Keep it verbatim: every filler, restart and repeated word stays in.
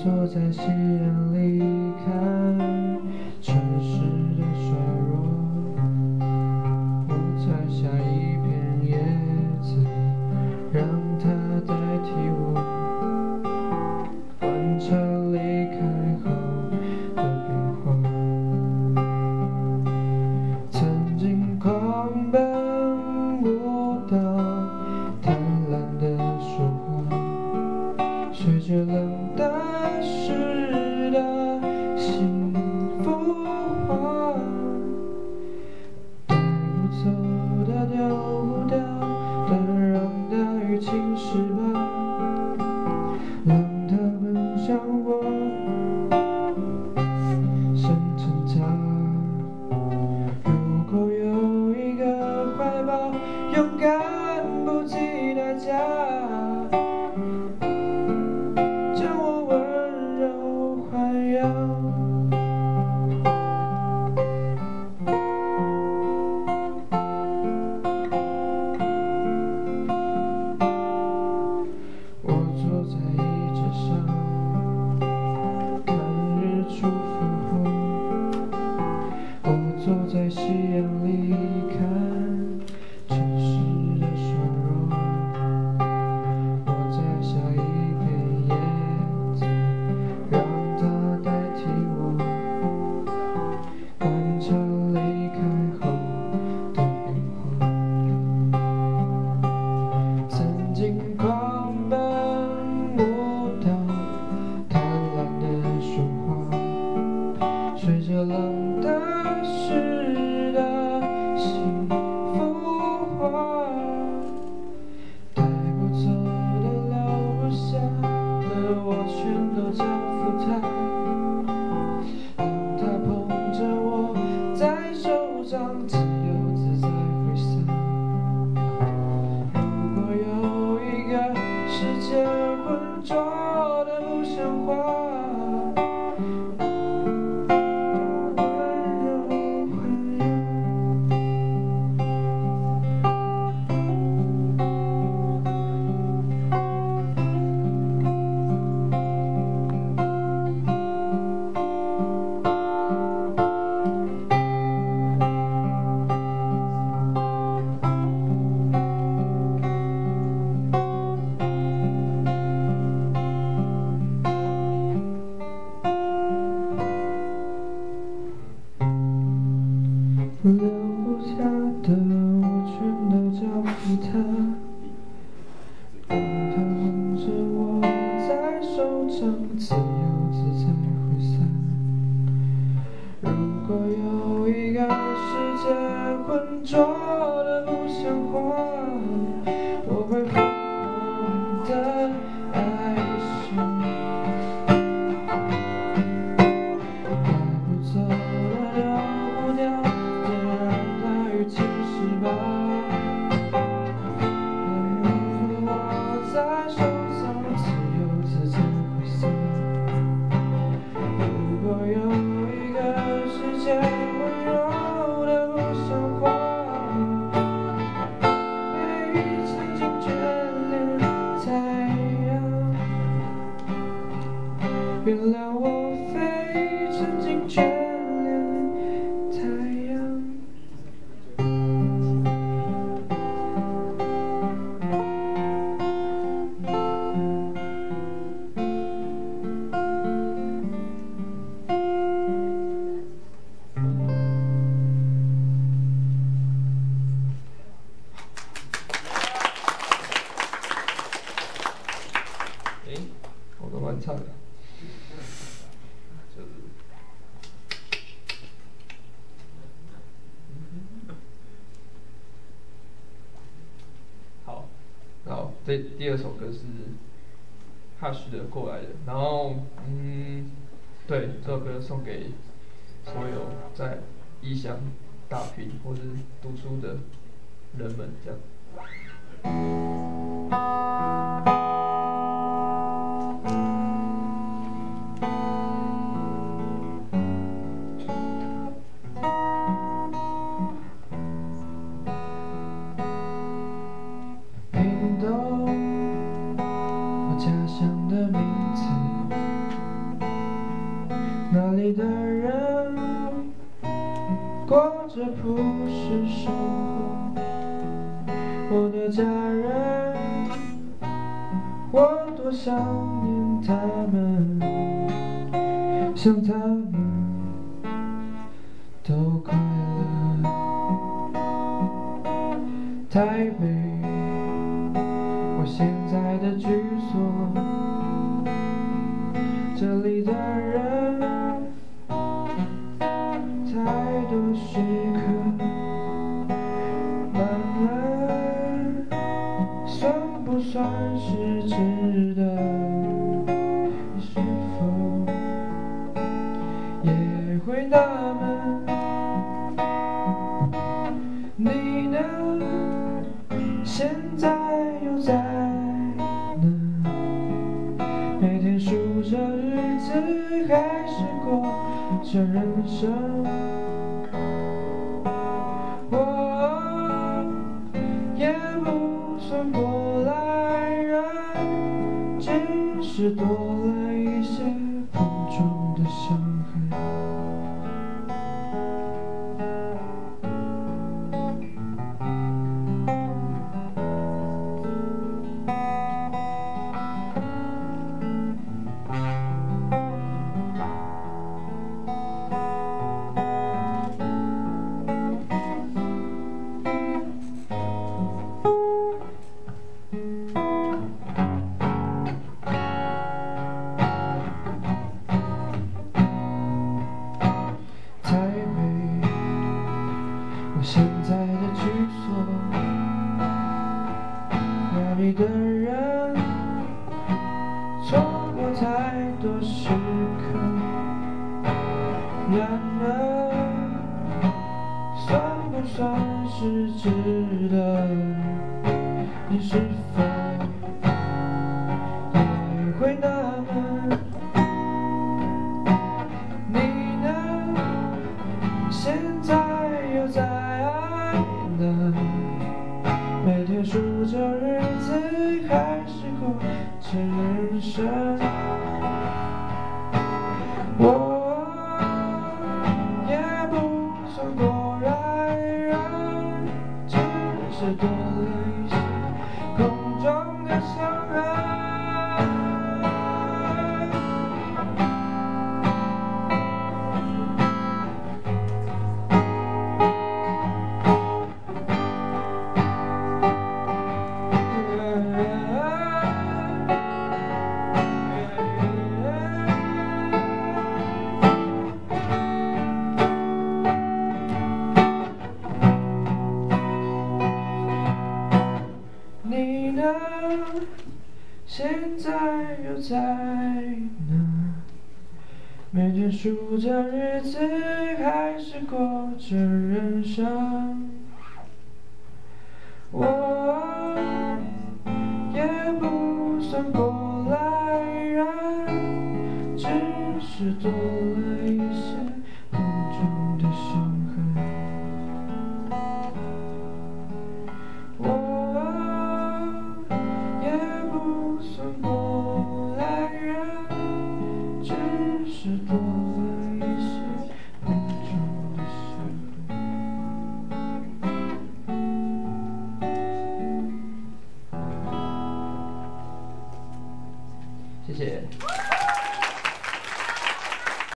坐在夕阳里看城市的衰弱，我采下一片叶子，让它代替我，观察离开后的变化。曾经狂奔舞蹈，贪婪的说话，随着冷的湿的幸福化，带不走的丢不掉的，让大雨侵蚀吧，让它奔向我，生成它。如果有一个怀抱，勇敢不计代价，将我温柔豢养。我坐在椅子上，看日出复活。我坐在夕阳里看城市的衰弱，我摘下一片叶子，让它代替我，观察离开后的变化。曾经狂奔舞蹈，贪婪的说话，随着冷的湿的幸福化，带不走的留不下的，我全都交付它，让它捧着我在手掌，自由自在挥洒。如果有一个世界浑浊的不像话，留下的我全都交付他，让他捧着我在手掌，自由自在挥洒。如果有一个世界浑浊的不像话，我会疯狂的爱上。带不走的丢不掉的，让它雨侵蚀吧，让我在手上自由自在挥洒。如果有一个世界温柔的不像话，非曾经眷恋太阳，原谅我非曾经眷恋太阳。诶，我都乱唱的，就是好，然后这第二首歌是 Hush 的过来的，然后嗯，对，这首歌送给所有在异乡打拼或是读书的人们，这样。屏东，我家乡的名字。 里的人过着朴实生活，我的家人，我多想念他们，想他们都快乐。台北，我现在的居所，这里的人太多时刻，慢慢算不算是值得？你是否也会纳闷？你呢？现在又在哪？每天数着日子，还是过着人生。我也不算过来人，只是多了一些碰撞的伤痕。我现在的居所，那里的人错过太多时刻，然而算不算是值得？你是否也会纳闷？你呢？现在又在每天数着日子，还是过着人生。我也不算过来人，只是多了一些空中的伤痕。你呢？现在又在哪？每天数着日子，还是过着人生。我也不算过来人，只是多了一些碰撞的伤痕。我也不算过来人，只是多了一些碰撞的伤痕。谢谢。